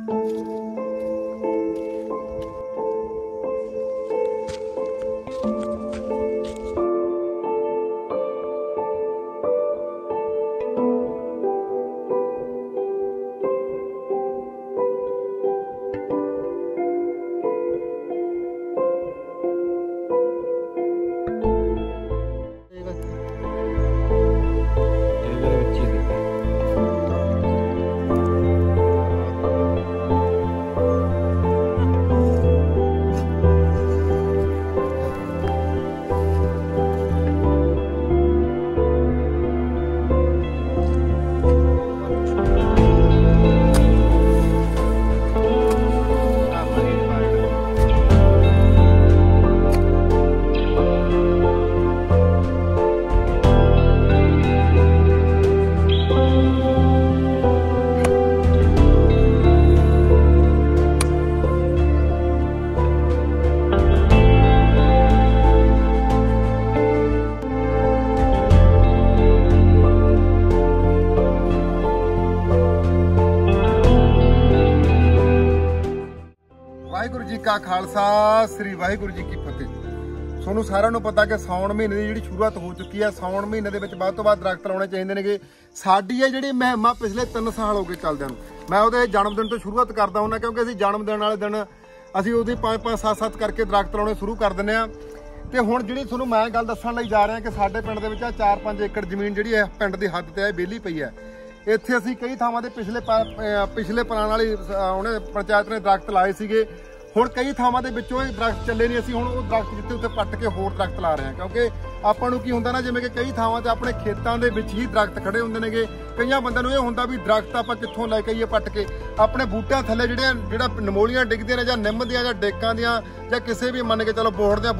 वाहिगुरू जी का खालसा श्री वाहिगुरू जी की फतेह। ਤੁਹਾਨੂੰ ਸਾਰਿਆਂ ਨੂੰ ਪਤਾ ਕਿ ਸਾਉਣ ਮਹੀਨੇ ਦੀ ਜਿਹੜੀ ਸ਼ੁਰੂਆਤ ਹੋ ਚੁੱਕੀ ਹੈ। ਸਾਉਣ ਮਹੀਨੇ ਦੇ ਵਿੱਚ ਵੱਧ ਤੋਂ ਵੱਧ ਦਰਖਤ ਲਾਉਣੇ ਚਾਹੀਦੇ ਨੇਗੇ। ਸਾਡੀ ਇਹ ਜਿਹੜੀ ਮੁਹਿੰਮ ਆ ਪਿਛਲੇ 3 ਸਾਲ ਹੋ ਗਏ ਚੱਲਦਿਆਂ ਨੂੰ। ਮੈਂ ਉਹਦੇ ਜਨਮ ਦਿਨ ਤੋਂ ਸ਼ੁਰੂਆਤ ਕਰਦਾ ਹੁੰਦਾ ਕਿਉਂਕਿ ਅਸੀਂ ਜਨਮ ਦਿਨ ਵਾਲੇ ਦਿਨ ਅਸੀਂ ਉਹਦੀ 5-5 7-7 ਕਰਕੇ ਦਰਖਤ ਲਾਉਣੇ ਸ਼ੁਰੂ ਕਰ ਦਿੰਦੇ ਆ। ਤੇ ਹੁਣ ਜਿਹੜੀ ਤੁਹਾਨੂੰ ਮੈਂ ਗੱਲ ਦੱਸਣ ਲਈ ਜਾ ਰਿਹਾ ਕਿ ਸਾਡੇ ਪਿੰਡ ਦੇ ਵਿੱਚ 4-5 ਏਕੜ ਜ਼ਮੀਨ ਜਿਹੜੀ ਹੈ ਪਿੰਡ ਦੀ ਹੱਦ ਤੇ ਵਿਹਲੀ ਪਈ ਹੈ। ਇੱਥੇ ਅਸੀਂ ਕਈ ਥਾਵਾਂ ਤੇ ਪਿਛਲੇ ਪਲਾਨ ਵਾਲੀ ਉਹਨੇ ਪੰਚਾਇਤ ਨੇ ਦਰਖਤ ਲਾਏ ਸੀਗੇ। ਹੁਣ ਕਈ ਥਾਵਾਂ ਦੇ ਵਿੱਚੋਂ ਇਹ ਦਰਖਤ ਚੱਲੇ ਨਹੀਂ। ਅਸੀਂ ਹੁਣ ਉਹ ਦਰਖਤ ਜਿੱਥੇ ਉੱਥੇ ਪੱਟ ਕੇ ਹੋਰ ਦਰਖਤ ਲਾ ਰਹੇ ਹਾਂ ਕਿਉਂਕਿ ਆਪਾਂ ਨੂੰ ਕੀ ਹੁੰਦਾ ਨਾ ਜਿਵੇਂ ਕਿ ਕਈ ਥਾਵਾਂ ਤੇ ਆਪਣੇ ਖੇਤਾਂ ਦੇ ਵਿੱਚ ਹੀ ਦਰਖਤ ਖੜੇ ਹੁੰਦੇ ਨੇਗੇ। ਕਈਆਂ ਬੰਦਿਆਂ ਨੂੰ ਇਹ ਹੁੰਦਾ ਵੀ ਦਰਖਤ ਆਪਾਂ ਕਿੱਥੋਂ ਲੈ ਕੇ ਆਈਏ ਪੱਟ ਕੇ। ਆਪਣੇ ਬੂਟਿਆਂ ਥੱਲੇ ਜਿਹੜਾ ਨਮੋਲੀਆਂ ਡਿੱਗਦੀਆਂ ਨੇ ਜਾਂ ਨਿੰਮ ਦੀਆਂ ਜਾਂ ਡੇਕਾਂ ਦੀਆਂ ਜਾਂ ਕਿਸੇ ਵੀ ਮੰਨ ਕੇ ਚਲੋ ਬੋਹੜ ਦਾ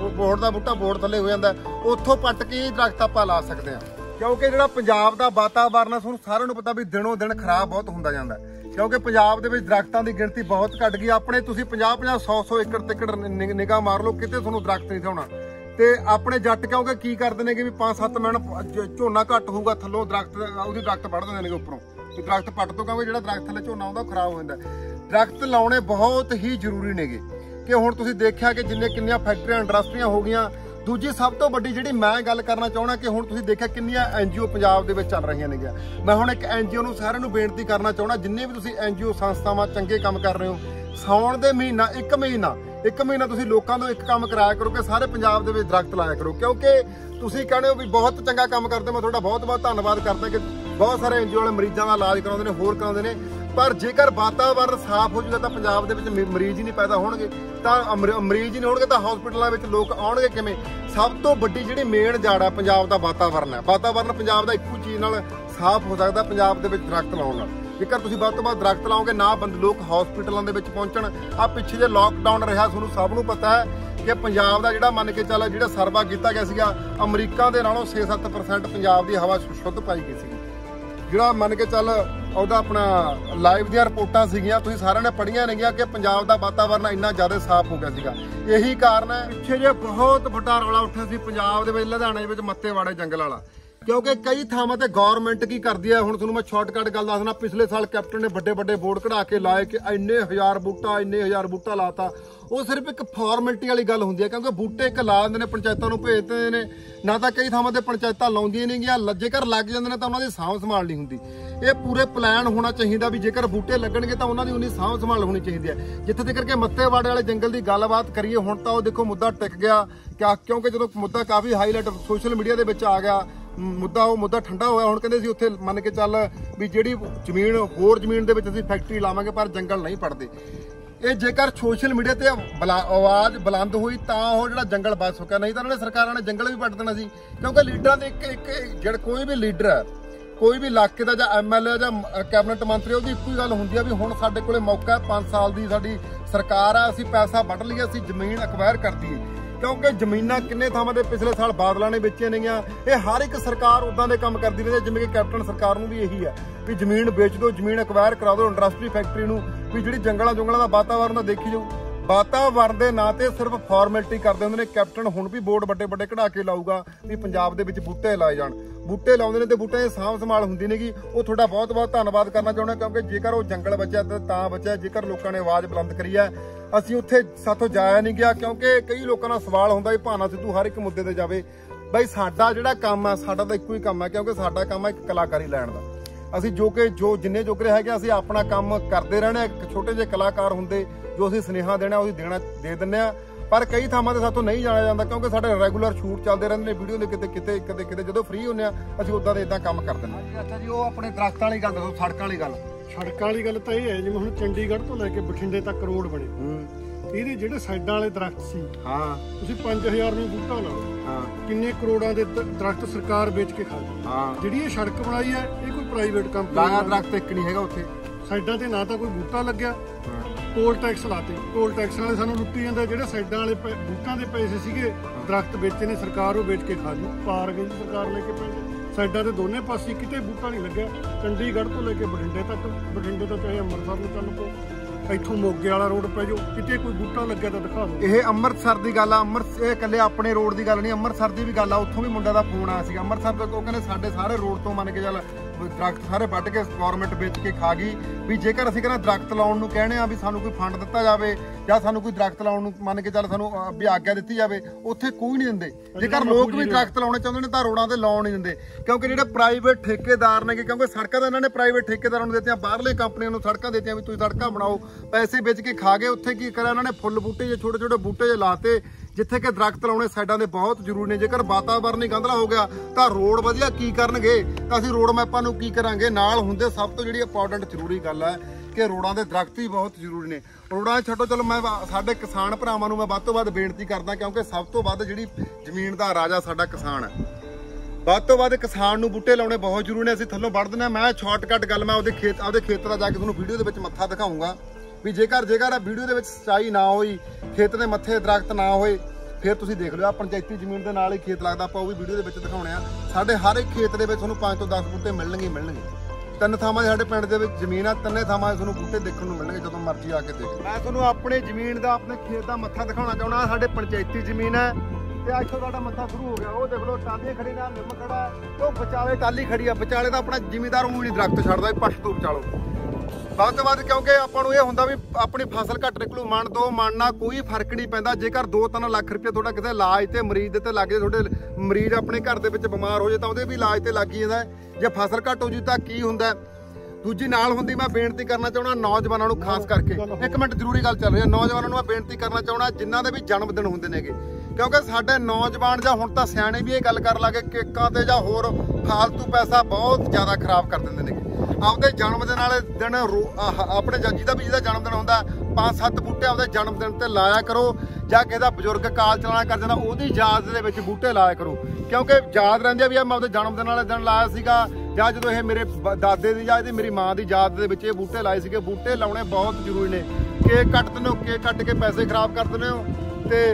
ਬੂਟਾ ਬੋਹੜ ਥੱਲੇ ਹੋ ਜਾਂਦਾ, ਉੱਥੋਂ ਪੱਟ ਕੇ ਦਰਖਤ ਆਪਾਂ ਲਾ ਸਕਦੇ ਹਾਂ। ਕਿਉਂਕਿ ਜਿਹੜਾ ਪੰਜਾਬ ਦਾ ਵਾਤਾਵਰਨ ਤੁਹਾਨੂੰ ਸਾਰਿਆਂ ਨੂੰ ਪਤਾ ਵੀ ਦਿਨੋਂ ਦਿਨ ਖਰਾਬ ਬਹੁਤ ਹੁੰਦਾ ਜਾਂਦਾ ਕਿਉਂਕਿ ਪੰਜਾਬ ਦੇ ਵਿੱਚ ਦਰਖਤਾਂ ਦੀ ਗਿਣਤੀ ਬਹੁਤ ਘਟ ਗਈ। ਆਪਣੇ ਤੁਸੀਂ 50-50 100-100 ਏਕੜ ਨਿਗਾਹ ਮਾਰ ਲਓ, ਕਿਤੇ ਤੁਹਾਨੂੰ ਦਰਖਤ ਨਹੀਂ ਦਿਖਾਉਣਾ। ਤੇ ਆਪਣੇ ਜੱਟ ਕਿਉਂਕਿ ਕੀ ਕਰਦੇ ਨੇ ਕਿ ਵੀ 5-7 ਮਿੰਟ ਝੋਨਾ ਘੱਟ ਹੋਊਗਾ ਥੱਲੋਂ ਉਹਦੀ ਦਰਖਤ ਵੱਢ ਦਿੰਦੇ ਨੇ ਉੱਪਰੋਂ। ਤੇ ਦਰਖਤ ਪੱਟ ਤੋਂ ਕਿਉਂਕਿ ਜਿਹੜਾ ਦਰਖਤ ਥੱਲੇ ਝੋਨਾ ਆਉਂਦਾ ਖਰਾਬ ਹੋ ਜਾਂਦਾ। ਦਰਖਤ ਲਾਉਣੇ ਬਹੁਤ ਹੀ ਜ਼ਰੂਰੀ ਨੇਗੇ ਕਿ ਹੁਣ ਤੁਸੀਂ ਦੇਖਿਆ ਕਿ ਕਿੰਨੀਆਂ ਫੈਕਟਰੀਆਂ ਇੰਡਸਟਰੀਆਂ ਹੋ ਗਈਆਂ। ਦੂਜੀ ਸਭ ਤੋਂ ਵੱਡੀ ਜਿਹੜੀ ਮੈਂ ਗੱਲ ਕਰਨਾ ਚਾਹੁੰਦਾ ਕਿ ਹੁਣ ਤੁਸੀਂ ਦੇਖਿਆ ਕਿੰਨੀਆਂ NGO ਪੰਜਾਬ ਦੇ ਵਿੱਚ ਚੱਲ ਰਹੀਆਂ ਨੇਗੀਆਂ। ਮੈਂ ਹੁਣ ਇੱਕ NGO ਨੂੰ ਸਾਰਿਆਂ ਨੂੰ ਬੇਨਤੀ ਕਰਨਾ ਚਾਹੁੰਦਾ, ਜਿੰਨੇ ਵੀ ਤੁਸੀਂ NGO ਸੰਸਥਾਵਾਂ ਚੰਗੇ ਕੰਮ ਕਰ ਰਹੇ ਹੋ, ਸਾਉਣ ਦੇ ਮਹੀਨਾ ਇੱਕ ਮਹੀਨਾ ਤੁਸੀਂ ਲੋਕਾਂ ਤੋਂ ਇੱਕ ਕੰਮ ਕਰਾਇਆ ਕਰੋ ਕਿ ਸਾਰੇ ਪੰਜਾਬ ਦੇ ਵਿੱਚ ਦਰਖਤ ਲਾਇਆ ਕਰੋ। ਕਿਉਂਕਿ ਤੁਸੀਂ ਕਹਿੰਦੇ ਹੋ ਵੀ ਬਹੁਤ ਚੰਗਾ ਕੰਮ ਕਰਦੇ, ਮੈਂ ਤੁਹਾਡਾ ਬਹੁਤ ਬਹੁਤ ਧੰਨਵਾਦ ਕਰਦਾ ਕਿ ਬਹੁਤ ਸਾਰੇ NGO ਵਾਲੇ ਮਰੀਜ਼ਾਂ ਦਾ ਇਲਾਜ ਕਰਾਉਂਦੇ ਨੇ, ਹੋਰ ਕਰਾਉਂਦੇ ਨੇ। ਪਰ ਜੇਕਰ ਵਾਤਾਵਰਨ ਸਾਫ਼ ਹੋ ਜਾਊਗਾ ਤਾਂ ਪੰਜਾਬ ਦੇ ਵਿੱਚ ਮਰੀਜ਼ ਹੀ ਨਹੀਂ ਪੈਦਾ ਹੋਣਗੇ, ਤਾਂ ਮਰੀਜ਼ ਹੀ ਨਹੀਂ ਹੋਣਗੇ ਤਾਂ ਹਸਪੀਟਲਾਂ ਵਿੱਚ ਲੋਕ ਆਉਣਗੇ ਕਿਵੇਂ? ਸਭ ਤੋਂ ਵੱਡੀ ਜਿਹੜੀ ਮੇਨ ਜੜ ਆ ਪੰਜਾਬ ਦਾ ਵਾਤਾਵਰਨ ਹੈ। ਵਾਤਾਵਰਨ ਪੰਜਾਬ ਦਾ ਇੱਕੋ ਚੀਜ਼ ਨਾਲ ਸਾਫ਼ ਹੋ ਸਕਦਾ, ਪੰਜਾਬ ਦੇ ਵਿੱਚ ਦਰਖਤ ਲਾਉਣ ਨਾਲ। ਜੇਕਰ ਤੁਸੀਂ ਵੱਧ ਤੋਂ ਵੱਧ ਦਰਖਤ ਲਾਓਗੇ ਨਾ ਲੋਕ ਹਸਪੀਟਲਾਂ ਦੇ ਵਿੱਚ ਪਹੁੰਚਣ। ਆ ਪਿੱਛੇ ਜੇ ਲਾਕਡਾਊਨ ਰਿਹਾ ਤੁਹਾਨੂੰ ਸਭ ਨੂੰ ਪਤਾ ਹੈ ਕਿ ਪੰਜਾਬ ਦਾ ਜਿਹੜਾ ਮੰਨ ਕੇ ਚੱਲ ਜਿਹੜਾ ਸਰਵਾ ਕੀਤਾ ਗਿਆ ਸੀਗਾ, ਅਮਰੀਕਾ ਦੇ ਨਾਲੋਂ 6-7% ਪੰਜਾਬ ਦੀ ਹਵਾ ਸ਼ੁੱਧ ਪਾਈ ਗਈ ਸੀਗੀ। ਜਿਹੜਾ ਮੰਨ ਕੇ ਚੱਲ ਉਹਦਾ ਆਪਣਾ ਲਾਈਵ ਦੀਆਂ ਰਿਪੋਰਟਾਂ ਸੀਗੀਆਂ, ਤੁਸੀਂ ਸਾਰਿਆਂ ਨੇ ਪੜ੍ਹੀਆਂ ਨੇਗੀਆਂ ਕਿ ਪੰਜਾਬ ਦਾ ਵਾਤਾਵਰਨ ਇੰਨਾ ਜ਼ਿਆਦਾ ਸਾਫ਼ ਹੋ ਗਿਆ ਸੀਗਾ। ਇਹੀ ਕਾਰਨ ਹੈ ਪਿੱਛੇ ਜੇ ਬਹੁਤ ਵੱਡਾ ਰੌਲਾ ਉੱਠਿਆ ਸੀ ਪੰਜਾਬ ਦੇ ਵਿੱਚ, ਲੁਧਿਆਣੇ ਵਿੱਚ ਮੱਤੇਵਾੜੇ ਜੰਗਲ ਵਾਲਾ। ਕਿਉਂਕਿ ਕਈ ਥਾਵਾਂ ਤੇ ਗੌਰਮੈਂਟ ਕੀ ਕਰਦੀ ਹੈ, ਹੁਣ ਤੁਹਾਨੂੰ ਮੈਂ ਸ਼ਾਰਟਕਟ ਗੱਲ ਦੱਸਣਾ। ਪਿਛਲੇ ਸਾਲ ਕੈਪਟਨ ਨੇ ਵੱਡੇ ਬੋਰਡ ਕਢਾ ਕੇ ਲਾਏ ਕਿ ਇੰਨੇ ਹਜ਼ਾਰ ਬੂਟਾ ਲਾਤਾ। ਉਹ ਸਿਰਫ ਇੱਕ ਫਾਰਮੈਲਿਟੀ ਵਾਲੀ ਗੱਲ ਹੁੰਦੀ ਹੈ ਕਿਉਂਕਿ ਬੂਟੇ ਇੱਕ ਲਾ ਦਿੰਦੇ ਨੇ, ਪੰਚਾਇਤਾਂ ਨੂੰ ਭੇਜ ਦਿੰਦੇ ਨੇ ਨਾ, ਤਾਂ ਕਈ ਥਾਵਾਂ ਤੇ ਪੰਚਾਇਤਾਂ ਲਾਉਂਦੀਆਂ ਨਹੀਂ ਗੀਆਂ। ਜੇਕਰ ਲੱਗ ਜਾਂਦੇ ਨੇ ਤਾਂ ਉਹਨਾਂ ਦੀ ਸਾਂਭ ਸੰਭਾਲ ਨਹੀਂ ਹੁੰਦੀ। ਇਹ ਪੂਰੇ ਪਲਾਨ ਹੋਣਾ ਚਾਹੀਦਾ ਵੀ ਜੇਕਰ ਬੂਟੇ ਲੱਗਣਗੇ ਤਾਂ ਉਹਨਾਂ ਦੀ ਉਨੀ ਸਾਂਭ ਸੰਭਾਲ ਹੋਣੀ ਚਾਹੀਦੀ ਹੈ। ਜਿੱਥੇ ਤੱਕ ਕਿ ਮੱਤੇਵਾੜੇ ਵਾਲੇ ਜੰਗਲ ਦੀ ਗੱਲਬਾਤ ਕਰੀਏ, ਹੁਣ ਤਾਂ ਉਹ ਦੇਖੋ ਮੁੱਦਾ ਟਿਕ ਗਿਆ ਕਿਉਂਕਿ ਜਦੋਂ ਮੁੱਦਾ ਕਾਫੀ ਹਾਈਲਾਈਟ ਸੋਸ਼ਲ ਮੀਡੀਆ ਦੇ ਵਿੱਚ ਆ ਗਿਆ, ਉਹ ਮੁੱਦਾ ਠੰਡਾ ਹੋਇਆ। ਹੁਣ ਕਹਿੰਦੇ ਸੀ ਉੱਥੇ ਮੰਨ ਕੇ ਚੱਲ ਵੀ ਜਿਹੜੀ ਹੋਰ ਜ਼ਮੀਨ ਦੇ ਵਿੱਚ ਅਸੀਂ ਫੈਕਟਰੀ ਲਾਵਾਂਗੇ ਪਰ ਜੰਗਲ ਨਹੀਂ ਪੜਦੇ। ਇਹ ਜੇਕਰ ਸੋਸ਼ਲ ਮੀਡੀਆ ਤੇ ਆਵਾਜ਼ ਬੁਲੰਦ ਹੋਈ ਤਾਂ ਉਹ ਜਿਹੜਾ ਜੰਗਲ ਬਚ ਸਕਿਆ, ਨਹੀਂ ਤਾਂ ਉਹਨਾਂ ਨੇ ਸਰਕਾਰਾਂ ਨੇ ਜੰਗਲ ਵੀ ਪੱਟ ਦੇਣਾ ਸੀ। ਕਿਉਂਕਿ ਲੀਡਰਾਂ ਦੇ ਜਿਹੜਾ ਕੋਈ ਵੀ ਲੀਡਰ ਹੈ, ਕੋਈ ਵੀ ਇਲਾਕੇ ਦਾ ਜਾਂ MLA ਜਾਂ ਕੈਬਨਿਟ ਮੰਤਰੀ, ਉਹਦੀ ਇੱਕੋ ਹੀ ਗੱਲ ਹੁੰਦੀ ਆ ਵੀ ਹੁਣ ਸਾਡੇ ਕੋਲੇ ਮੌਕਾ ਹੈ, 5 ਸਾਲ ਦੀ ਸਾਡੀ ਸਰਕਾਰ ਆ, ਅਸੀਂ ਪੈਸਾ ਵੱਢ ਲਈਏ, ਅਸੀਂ ਜ਼ਮੀਨ ਅਕਵਾਇਰ ਕਰ ਦਈਏ। ਕਿਉਂਕਿ ਜ਼ਮੀਨਾਂ ਕਿੰਨੇ ਥਾਵਾਂ ਦੇ ਪਿਛਲੇ ਸਾਲ ਬਾਦਲਾਂ ਨੇ ਵੇਚੀਆਂ ਨੇਗੀਆਂ। ਇਹ ਹਰ ਇੱਕ ਸਰਕਾਰ ਉਦਾਂ ਦੇ ਕੰਮ ਕਰਦੀ ਰਹੀ ਹੈ, ਜਿਵੇਂ ਕਿ ਕੈਪਟਨ ਸਰਕਾਰ ਨੂੰ ਵੀ ਇਹੀ ਹੈ ਵੀ ਜ਼ਮੀਨ ਵੇਚ ਦਿਓ, ਜ਼ਮੀਨ ਅਕਵਾਇਰ ਕਰਾ ਦਿਓ ਇੰਡਸਟਰੀ ਫੈਕਟਰੀ ਨੂੰ, ਵੀ ਜਿਹੜੀ ਜੰਗਲਾਂ ਦਾ ਵਾਤਾਵਰਨ ਦਾ ਦੇਖੀ ਜਾਊ। ਵਾਤਾਵਰਨ ਦੇ ਨਾਂ ਤੇ ਸਿਰਫ ਫਾਰਮੈਲਿਟੀ ਕਰਦੇ ਹੁੰਦੇ ਨੇ। ਕੈਪਟਨ ਹੁਣ ਵੀ ਬੋਰਡ ਵੱਡੇ ਵੱਡੇ ਕਢਾ ਕੇ ਲਾਊਗਾ ਵੀ ਪੰਜਾਬ ਦੇ ਵਿੱਚ ਬੂਟੇ ਲਾਏ ਜਾਣ। ਬੂਟੇ ਲਾਉਂਦੇ ਨੇ ਤੇ ਬੂਟਿਆਂ ਦੀ ਸਾਂਭ ਸੰਭਾਲ ਹੁੰਦੀ ਨਹੀਂਗੀ। ਉਹ ਤੁਹਾਡਾ ਬਹੁਤ ਬਹੁਤ ਧੰਨਵਾਦ ਕਰਨਾ ਚਾਹੁੰਦਾ, ਕਿਉਂਕਿ ਜੇਕਰ ਉਹ ਜੰਗਲ ਬਚਿਆ ਤਾਂ ਬਚਿਆ, ਜੇਕਰ ਲੋਕਾਂ ਨੇ ਆਵਾਜ਼ ਬੁਲੰਦ ਕਰੀ ਹੈ। ਅਸੀਂ ਉੱਥੇ ਸਾਥੋਂ ਜਾਇਆ ਨਹੀਂ ਗਿਆ, ਕਿਉਂਕਿ ਕਈ ਲੋਕਾਂ ਦਾ ਸਵਾਲ ਹੁੰਦਾ ਵੀ ਭਾਨਾ ਸਿੱਧੂ ਹਰ ਇੱਕ ਮੁੱਦੇ ਤੇ ਜਾਵੇ। ਬਈ ਸਾਡਾ ਜਿਹੜਾ ਕੰਮ ਆ, ਸਾਡਾ ਤਾਂ ਇੱਕੋ ਹੀ ਕੰਮ ਹੈ, ਕਿਉਂਕਿ ਸਾਡਾ ਕੰਮ ਹੈ ਇੱਕ ਕਲਾਕਾਰੀ ਲੈਣ ਦਾ। ਅਸੀਂ ਜੋ ਜਿੰਨੇ ਜੋਗਰੇ ਹੈਗੇ ਅਸੀਂ ਆਪਣਾ ਕੰਮ ਕਰਦੇ ਰਹਿਣਾ। ਇੱਕ ਛੋਟੇ ਜਿਹੇ ਕਲਾਕਾਰ ਹੁੰਦੇ ਜੋ ਅਸੀਂ ਸੁਨੇਹਾ ਦੇਣਾ ਉਹੀ ਦੇ ਦਿੰਦੇ ਆ। ਪਰ ਕਈ ਥਾਵਾਂ ਤੇ ਸਾਥੋਂ ਨਹੀਂ ਜਾਣਾ ਜਾਂਦਾ, ਕਿਉਂਕਿ ਸਾਡੇ ਰੈਗੂਲਰ ਸ਼ੂਟ ਚੱਲਦੇ ਰਹਿੰਦੇ ਨੇ ਵੀਡੀਓ ਦੇ। ਕਿਤੇ ਜਦੋਂ ਫ੍ਰੀ ਹੁੰਦੇ ਆ ਅਸੀਂ ਉਦਾਂ ਦੇ ਇਦਾਂ ਕੰਮ ਕਰ ਦਿੰਦੇ ਹਾਂ। ਅੱਛਾ ਜੀ, ਉਹ ਆਪਣੇ ਦਰਖਤਾਂ ਵਾਲੀ ਗੱਲ ਦੱਸੋ, ਸੜਕਾਂ ਵਾਲੀ ਗੱਲ। ਸੜਕਾਂ ਵਾਲੀ ਗੱਲ ਤਾਂ ਇਹ ਹੈ ਜਿਵੇਂ ਹੁਣ ਚੰਡੀਗੜ੍ਹ ਤੋਂ ਲੈ ਕੇ ਬਠਿੰਡੇ ਤੱਕ ਰੋਡ ਬਣੇ, ਇਹਦੇ ਜਿਹੜੇ ਸਾਈਡਾਂ ਵਾਲੇ ਦਰਖਤ ਸੀ, ਹਾਂ ਤੁਸੀਂ 5000 ਨੂੰ ਬੂਟਾ ਲਾਓ, ਹਾਂ ਕਿੰਨੇ ਕਰੋੜਾਂ ਦੇ ਦਰਖਤ ਸਰਕਾਰ ਵੇਚ ਕੇ ਖਾ ਗਈ। ਹਾਂ ਜਿਹੜੀ ਇਹ ਸੜਕ ਬਣਾਈ ਹੈ ਇਹ ਕੋਈ ਪ੍ਰਾਈਵੇਟ ਕੰਪਨੀ ਲਾਇਆ ਦਰਖਤ ਇੱਕ ਨਹੀਂ ਹੈਗਾ ਉੱਥੇ ਸਾਈਡਾਂ ਤੇ, ਨਾ ਤਾਂ ਕੋਈ ਬੂਟਾ ਲੱਗਿਆ। ਟੋਲ ਟੈਕਸ ਲਾਤੇ, ਟੋਲ ਟੈਕਸ ਵਾਲੇ ਸਾਨੂੰ ਲੁੱਟੀ ਜਾਂਦੇ। ਜਿਹੜੇ ਸਾਈਡਾਂ ਵਾਲੇ ਬੂਟਾਂ ਦੇ ਪੈਸੇ ਸੀਗੇ ਦਰਖਤ ਵੇਚੇ ਨੇ ਸਰਕਾਰ, ਉਹ ਵੇਚ ਕੇ ਖਾ ਗਈ। ਪਾਰ ਗਈ ਸਰਕਾਰ ਲੈ ਕੇ ਪੈਸੇ। ਸਾਈਡਾਂ ਦੇ ਦੋਨੇ ਪਾਸੇ ਕਿਤੇ ਬੂਟਾ ਨਹੀਂ ਲੱਗਿਆ। ਚੰਡੀਗੜ੍ਹ ਤੋਂ ਲੈ ਕੇ ਬਠਿੰਡੇ ਤੱਕ, ਬਠਿੰਡੇ ਤੋਂ ਚਾਹੇ ਅੰਮ੍ਰਿਤਸਰ ਨੂੰ ਚੱਲ ਪਓ, ਇੱਥੋਂ ਮੋਗੇ ਵਾਲਾ ਰੋਡ ਪੈ ਜਾਓ, ਕਿਤੇ ਕੋਈ ਬੂਟਾ ਲੱਗਿਆ ਤਾਂ ਦਿਖਾ ਦਿਓ। ਇਹ ਅੰਮ੍ਰਿਤਸਰ ਦੀ ਗੱਲ ਆ, ਇਹ ਇਕੱਲੇ ਆਪਣੇ ਰੋਡ ਦੀ ਗੱਲ ਨਹੀਂ, ਅੰਮ੍ਰਿਤਸਰ ਦੀ ਵੀ ਗੱਲ ਆ। ਉੱਥੋਂ ਵੀ ਮੁੰਡਾ ਦਾ ਫੋਨ ਆਇਆ ਸੀਗਾ ਅੰਮ੍ਰਿਤਸਰ ਤੋਂ, ਉਹ ਕਹਿੰਦੇ ਸਾਡੇ ਸਾਰੇ ਰੋਡ ਤੋਂ ਮੰਨ ਕੇ ਚੱਲ ਦਰਖਤ ਸਾਰੇ ਵੱਢ ਕੇ ਗੌਰਮੈਂਟ ਵੇਚ ਕੇ ਖਾ ਗਈ। ਵੀ ਜੇਕਰ ਅਸੀਂ ਕਹਿੰਦੇ ਦਰਖਤ ਲਾਉਣ ਨੂੰ ਕਹਿੰਦੇ ਆ ਵੀ ਸਾਨੂੰ ਕੋਈ ਫੰਡ ਦਿੱਤਾ ਜਾਵੇ ਜਾਂ ਸਾਨੂੰ ਕੋਈ ਦਰਖਤ ਲਾਉਣ ਨੂੰ ਮੰਨ ਕੇ ਚੱਲ ਸਾਨੂੰ ਵੀ ਆਗਿਆ ਦਿੱਤੀ ਜਾਵੇ, ਉੱਥੇ ਕੋਈ ਨਹੀਂ ਦਿੰਦੇ। ਜੇਕਰ ਲੋਕ ਵੀ ਦਰਖਤ ਲਾਉਣੇ ਚਾਹੁੰਦੇ ਨੇ ਤਾਂ ਰੋਡਾਂ ਤੇ ਲਾਉਣ ਨਹੀਂ ਦਿੰਦੇ, ਕਿਉਂਕਿ ਜਿਹੜੇ ਪ੍ਰਾਈਵੇਟ ਠੇਕੇਦਾਰ ਨੇ, ਕਿਉਂਕਿ ਸੜਕਾਂ ਤਾਂ ਇਹਨਾਂ ਨੇ ਪ੍ਰਾਈਵੇਟ ਠੇਕੇਦਾਰਾਂ ਨੂੰ ਦਿੱਤੀਆਂ, ਬਾਹਰਲੇ ਕੰਪਨੀਆਂ ਨੂੰ ਸੜਕਾਂ ਦਿੱਤੀਆਂ ਵੀ ਤੁਸੀਂ ਸੜਕਾਂ ਬਣਾਓ, ਪੈਸੇ ਵੇਚ ਕੇ ਖਾ ਗਏ। ਉੱਥੇ ਕੀ ਕਰਿਆ ਇਹਨਾਂ ਨੇ, ਫੁੱਲ ਬੂਟੇ ਜੇ ਛੋਟੇ ਛੋਟੇ ਬੂਟੇ ਜੇ ਲਾਤੇ, ਜਿੱਥੇ ਕਿ ਦਰਖਤ ਲਾਉਣੇ ਸਾਈਡਾਂ ਦੇ ਬਹੁਤ ਜ਼ਰੂਰੀ ਨੇ। ਜੇਕਰ ਵਾਤਾਵਰਨ ਹੀ ਗੰਧਲਾ ਹੋ ਗਿਆ ਤਾਂ ਰੋਡ ਵਧੀਆ ਕੀ ਕਰਨਗੇ, ਤਾਂ ਅਸੀਂ ਰੋਡ ਮੈਪਾਂ ਨੂੰ ਕੀ ਕਰਾਂਗੇ। ਨਾਲ ਹੁੰਦੇ ਸਭ ਤੋਂ ਜਿਹੜੀ ਇੰਪੋਰਟੈਂਟ ਜ਼ਰੂਰੀ ਗੱਲ ਹੈ ਕਿ ਰੋਡਾਂ ਦੇ ਦਰਖਤ ਹੀ ਬਹੁਤ ਜ਼ਰੂਰੀ ਨੇ। ਰੋਡਾਂ ਛੱਡੋ, ਚਲੋ ਮੈਂ ਸਾਡੇ ਕਿਸਾਨ ਭਰਾਵਾਂ ਨੂੰ ਮੈਂ ਵੱਧ ਤੋਂ ਵੱਧ ਬੇਨਤੀ ਕਰਦਾ, ਕਿਉਂਕਿ ਸਭ ਤੋਂ ਵੱਧ ਜਿਹੜੀ ਜ਼ਮੀਨ ਦਾ ਰਾਜਾ ਸਾਡਾ ਕਿਸਾਨ ਹੈ। ਵੱਧ ਤੋਂ ਵੱਧ ਕਿਸਾਨ ਨੂੰ ਬੂਟੇ ਲਾਉਣੇ ਬਹੁਤ ਜ਼ਰੂਰੀ ਨੇ। ਅਸੀਂ ਥੱਲੋਂ ਵੱਢ ਦਿੰਦੇ ਹਾਂ। ਮੈਂ ਸ਼ਾਰਟਕਟ ਗੱਲ ਮੈਂ ਆਪਦੇ ਖੇਤ ਦਾ ਜਾ ਕੇ ਤੁਹਾਨੂੰ ਵੀਡੀਓ ਦੇ ਵਿੱਚ ਮੱਥਾ ਦਿਖਾਊਂਗਾ ਵੀ ਜੇਕਰ ਵੀਡੀਓ ਦੇ ਵਿੱਚ ਸੱਚਾਈ ਨਾ ਹੋਈ, ਖੇਤ ਦੇ ਮੱਥੇ ਦਰਖਤ ਨਾ ਹੋਏ, ਫਿਰ ਤੁਸੀਂ ਦੇਖ ਲਿਓ। ਆ ਪੰਚਾਇਤੀ ਜ਼ਮੀਨ ਦੇ ਨਾਲ ਹੀ ਖੇਤ ਲੱਗਦਾ, ਆਪਾਂ ਉਹ ਵੀ ਵੀਡੀਓ ਦੇ ਵਿੱਚ ਦਿਖਾਉਣੇ ਆ। ਸਾਡੇ ਹਰ ਇੱਕ ਖੇਤ ਦੇ ਵਿੱਚ ਤੁਹਾਨੂੰ 5 ਤੋਂ 10 ਬੂਟੇ ਮਿਲਣਗੇ। 3 ਥਾਵਾਂ ਸਾਡੇ ਪਿੰਡ ਦੇ ਵਿੱਚ ਜ਼ਮੀਨ ਆ, 3 ਥਾਵਾਂ ਤੁਹਾਨੂੰ ਬੂਟੇ ਦੇਖਣ ਨੂੰ ਮਿਲਣਗੇ, ਜਦੋਂ ਮਰਜ਼ੀ ਆ ਕੇ ਦੇਖ। ਮੈਂ ਤੁਹਾਨੂੰ ਆਪਣੀ ਜ਼ਮੀਨ ਦਾ, ਆਪਣੇ ਖੇਤ ਦਾ ਮੱਥਾ ਦਿਖਾਉਣਾ ਚਾਹੁੰਦਾ। ਸਾਡੇ ਪੰਚਾਇਤੀ ਜ਼ਮੀਨ ਹੈ ਤੇ ਇੱਥੋਂ ਸਾਡਾ ਮੱਥਾ ਸ਼ੁਰੂ ਹੋ ਗਿਆ। ਉਹ ਦੇਖ ਲਓ ਟਾਲੀਆਂ ਖੜੀ ਨਾਲ ਨਿੰਮ ਖੜਾ, ਉਹ ਵਿਚਾਲੇ ਟਾਲੀ ਖੜੀ ਆ। ਵਿਚਾਲੇ ਦਾ ਆਪਣਾ ਜ਼ਿਮੀਦਾਰ ਉਹ ਨਹੀਂ ਦਰਖਤ ਛੱਡਦਾ, ਪੱਸ਼ ਤੋਂ ਵਿਚਾਲੋ ਵੱਧ ਤੋਂ ਵੱਧ, ਕਿਉਂਕਿ ਆਪਾਂ ਨੂੰ ਇਹ ਹੁੰਦਾ ਵੀ ਆਪਣੀ ਫਸਲ ਘੱਟ ਨਿਕਲੂ। ਮਣ 2 ਮਣ ਨਾਲ ਕੋਈ ਫਰਕ ਨਹੀਂ ਪੈਂਦਾ। ਜੇਕਰ 2-3 ਲੱਖ ਰੁਪਏ ਤੁਹਾਡਾ ਕਿਸੇ ਇਲਾਜ ਤੇ ਮਰੀਜ਼ ਦੇ ਤੇ ਲੱਗ ਜਾਏ, ਤੁਹਾਡੇ ਮਰੀਜ਼ ਆਪਣੇ ਘਰ ਦੇ ਵਿੱਚ ਬਿਮਾਰ ਹੋ ਜਾਏ ਤਾਂ ਉਹਦੇ ਵੀ ਇਲਾਜ ਤੇ ਲੱਗ ਜਾਂਦਾ। ਜੇ ਫਸਲ ਘੱਟ ਹੋ ਜੂ ਤਾਂ ਕੀ ਹੁੰਦਾ। ਦੂਜੀ ਨਾਲ ਹੁੰਦੀ, ਮੈਂ ਬੇਨਤੀ ਕਰਨਾ ਚਾਹੁੰਦਾ ਨੌਜਵਾਨਾਂ ਨੂੰ, ਖਾਸ ਕਰਕੇ 1 ਮਿੰਟ ਜ਼ਰੂਰੀ ਗੱਲ ਚੱਲ ਰਹੀ ਹੈ। ਨੌਜਵਾਨਾਂ ਨੂੰ ਮੈਂ ਬੇਨਤੀ ਕਰਨਾ ਚਾਹੁੰਦਾ ਜਿਨ੍ਹਾਂ ਦੇ ਵੀ ਜਨਮ ਦਿਨ ਹੁੰਦੇ ਨੇਗੇ, ਕਿਉਂਕਿ ਸਾਡੇ ਨੌਜਵਾਨ ਜਾਂ ਹੁਣ ਤਾਂ ਸਿਆਣੇ ਵੀ ਇਹ ਗੱਲ ਕਰਨ ਲੱਗੇ, ਕੇਕਾਂ ਤੇ ਜਾਂ ਹੋਰ ਫਾਲਤੂ ਪੈਸਾ ਬਹੁਤ ਜ਼ਿਆਦਾ ਖਰਾਬ ਕਰ ਦਿੰਦੇ ਨੇਗੇ। ਆਪਦੇ ਜਨਮ ਦਿਨ ਵਾਲੇ ਦਿਨ ਆਪਣੇ ਜਿਹਦਾ ਜਨਮ ਦਿਨ ਹੁੰਦਾ 5-7 ਬੂਟੇ ਆਪਦੇ ਜਨਮ ਦਿਨ ਤੇ ਲਾਇਆ ਕਰੋ, ਜਾਂ ਕਿਸੇ ਦਾ ਬਜ਼ੁਰਗ ਕਾਲ ਚਲਾਣਾ ਕਰ ਜਾਂਦਾ ਉਹਦੀ ਯਾਦ ਦੇ ਵਿੱਚ ਬੂਟੇ ਲਾਇਆ ਕਰੋ, ਕਿਉਂਕਿ ਯਾਦ ਰਹਿੰਦੇ ਵੀ ਮੈਂ ਆਪਦੇ ਜਨਮ ਦਿਨ ਵਾਲੇ ਦਿਨ ਲਾਇਆ ਸੀਗਾ, ਜਾਂ ਜਦੋਂ ਇਹ ਮੇਰੇ ਦਾਦੇ ਦੀ ਜਾਂ ਇਹਦੀ ਮੇਰੀ ਮਾਂ ਦੀ ਯਾਦ ਦੇ ਵਿੱਚ ਇਹ ਬੂਟੇ ਲਾਏ ਸੀਗੇ। ਬੂਟੇ ਲਾਉਣੇ ਬਹੁਤ ਜ਼ਰੂਰੀ ਨੇ। ਕੇਕ ਕੱਟ ਦਿੰਦੇ ਹੋ, ਕੇਕ ਕੱਟ ਕੇ ਪੈਸੇ ਖਰਾਬ ਕਰ ਦਿੰਦੇ ਹੋ। ਤੇ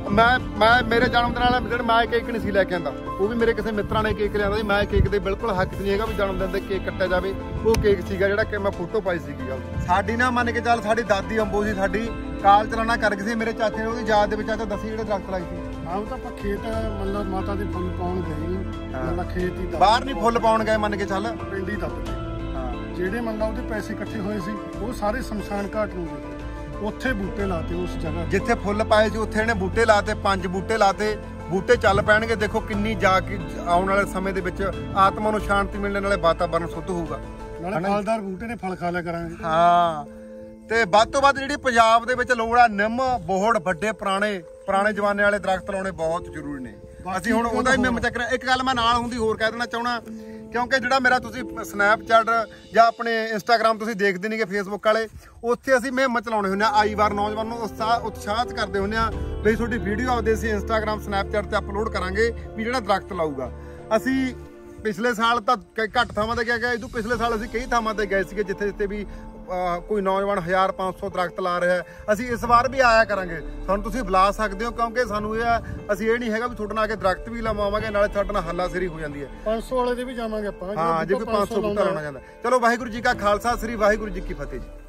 ਮੈਂ ਮੇਰੇ ਜਨਮ ਦਿਨ ਵਾਲੇ ਦਿਨ ਮੈਂ ਕੇਕ ਨਹੀਂ ਸੀ ਲੈ ਕੇ ਆਂਦਾ, ਉਹ ਵੀ ਮੇਰੇ ਕਿਸੇ ਮਿੱਤਰਾਂ ਨੇ ਕੇਕ ਲਿਆਂਦਾ ਸੀ। ਮੈਂ ਕੇਕ ਦੇ ਬਿਲਕੁਲ ਹੱਕ ਨਹੀਂ ਹੈਗਾ ਵੀ ਜਨਮ ਦਿਨ ਤੇ ਕੇਕ ਕੱਟਿਆ ਜਾਵੇ। ਉਹ ਕੇਕ ਸੀਗਾ ਜਿਹੜਾ ਕਿ ਮੈਂ ਫੋਟੋ ਪਾਈ ਸੀਗੀ। ਸਾਡੀ ਨਾ ਮੰਨ ਕੇ ਚੱਲ, ਸਾਡੀ ਦਾਦੀ ਅੰਬੋ ਸੀ, ਸਾਡੀ ਕਾਲ ਚਲਾਣਾ ਕਰ ਗਈ ਸੀ। ਮੇਰੇ ਚਾਚੇ ਨੇ ਉਹਦੀ ਯਾਦ ਦੇ ਵਿੱਚ ਤਾਂ ਦੱਸੀ ਜਿਹੜੇ ਦਰਖਤ ਲਾਈ ਸੀ। ਹਾਂ, ਤਾਂ ਆਪਾਂ ਖੇਤ ਮਤਲਬ ਮਾਤਾ ਦੇ ਫੁੱਲ ਪਾਉਣ ਗਏ, ਮਤਲਬ ਖੇਤ ਹੀ ਬਾਹਰ ਨਹੀਂ ਫੁੱਲ ਪਾਉਣ ਗਏ, ਮੰਨ ਕੇ ਚੱਲ ਪਿੰਡ ਹੀ ਦੱਬਦੇ। ਹਾਂ, ਜਿਹੜੇ ਮਤਲਬ ਉਹਦੇ ਪੈਸੇ ਇਕੱਠੇ ਹੋਏ ਸੀ ਉਹ ਸਾਰੇ ਸ਼ਮਸ਼ਾਨ ਘਾਟ ਨੂੰ ਗਏ, ਉੱਥੇ ਬੂਟੇ ਲਾਤੇ। ਉਸ ਜਗ੍ਹਾ ਜਿੱਥੇ ਫੁੱਲ ਪਾਏ ਸੀ ਉੱਥੇ ਇਹਨੇ ਬੂਟੇ ਲਾਤੇ, 5 ਬੂਟੇ ਲਾਤੇ। ਬੂਟੇ ਚੱਲ ਪੈਣਗੇ, ਦੇਖੋ ਕਿੰਨੀ ਜਾ ਕੇ ਆਉਣ ਵਾਲੇ ਸਮੇਂ ਦੇ ਵਿੱਚ ਆਤਮਾ ਨੂੰ ਸ਼ਾਂਤੀ ਮਿਲਣ, ਨਾਲੇ ਵਾਤਾਵਰਨ ਸ਼ੁੱਧ ਹੋਊਗਾ, ਨਾਲੇ ਫਲਦਾਰ ਬੂਟੇ ਨੇ ਫਲ ਖਾ ਲਿਆ ਕਰਾਂਗੇ। ਹਾਂ, ਤੇ ਵੱਧ ਤੋਂ ਵੱਧ ਜਿਹੜੀ ਪੰਜਾਬ ਦੇ ਵਿੱਚ ਲੋੜ ਆ, ਨਿੰਮ, ਬੋਹੜ, ਵੱਡੇ ਪੁਰਾਣੇ ਜਮਾਨੇ ਵਾਲੇ ਦਰਖਤ ਲਾਉਣੇ ਬਹੁਤ ਜ਼ਰੂਰੀ ਨੇ। ਅਸੀਂ ਹੁਣ ਉਹਦਾ ਹੀ ਨਿੰਮ ਚੱਕ ਰਹੇ। ਇੱਕ ਗੱਲ ਮੈਂ ਨਾਲ ਹੁੰਦੀ ਹੋਰ ਕਹਿ ਦੇਣਾ ਚਾਹੁੰਦਾ, ਕਿਉਂਕਿ ਜਿਹੜਾ ਮੇਰਾ ਤੁਸੀਂ ਸਨੈਪਚੈਟ ਜਾਂ ਆਪਣੇ ਇੰਸਟਾਗ੍ਰਾਮ ਤੁਸੀਂ ਦੇਖਦੇ ਨਹੀਂਗੇ, ਫੇਸਬੁੱਕ ਵਾਲੇ, ਉੱਥੇ ਅਸੀਂ ਮੁਹਿੰਮ ਚਲਾਉਣੇ ਹੁੰਦੇ ਆ। ਆਈ ਵਾਰ ਨੌਜਵਾਨ ਨੂੰ ਉਤਸ਼ਾਹਿਤ ਕਰਦੇ ਹੁੰਦੇ ਆ ਵੀ ਤੁਹਾਡੀ ਵੀਡੀਓ ਆਉਂਦੇ ਅਸੀਂ ਇੰਸਟਾਗ੍ਰਾਮ ਸਨੈਪਚੈਟ ਤੇ ਅਪਲੋਡ ਕਰਾਂਗੇ ਵੀ ਜਿਹੜਾ ਦਰਖਤ ਲਾਊਗਾ। ਅਸੀਂ ਪਿਛਲੇ ਸਾਲ ਤਾਂ ਘੱਟ ਥਾਵਾਂ ਤੇ ਗਿਆ, ਇਹ ਤੋਂ ਪਿਛਲੇ ਸਾਲ ਅਸੀਂ ਕਈ ਥਾਵਾਂ ਤੇ ਗਏ ਸੀਗੇ ਜਿੱਥੇ ਵੀ ਕੋਈ ਨੌਜਵਾਨ 1500 ਦਰਖਤ ਲਾ ਰਿਹਾ। ਅਸੀਂ ਇਸ ਵਾਰ ਵੀ ਆਇਆ ਕਰਾਂਗੇ, ਸਾਨੂੰ ਤੁਸੀਂ ਬੁਲਾ ਸਕਦੇ ਹੋ, ਕਿਉਂਕਿ ਸਾਨੂੰ ਅਸੀਂ ਇਹ ਨਹੀਂ ਹੈਗਾ ਵੀ ਤੁਹਾਡੇ ਨਾਲ ਆ ਕੇ ਦਰਖਤ ਵੀ ਲਵਾਵਾਂਗੇ, ਨਾਲੇ ਸਾਡੇ ਨਾਲ ਹੱਲਾਸ਼ੇਰੀ ਹੋ ਜਾਂਦੀ ਹੈ। 500 ਵਾਲੇ ਦੇ ਵੀ ਜਾਵਾਂਗੇ ਆਪਾਂ। ਹਾਂ, ਜੇ ਕੋਈ 500 ਬੂਟਾ ਲਾਉਣਾ ਚਾਹੁੰਦਾ। ਚਲੋ, ਵਾਹਿਗੁਰੂ ਜੀ ਕਾ ਖਾਲਸਾ, ਸ੍ਰੀ ਵਾਹਿਗੁਰੂ ਜੀ ਕੀ ਫਤਿਹ ਜੀ।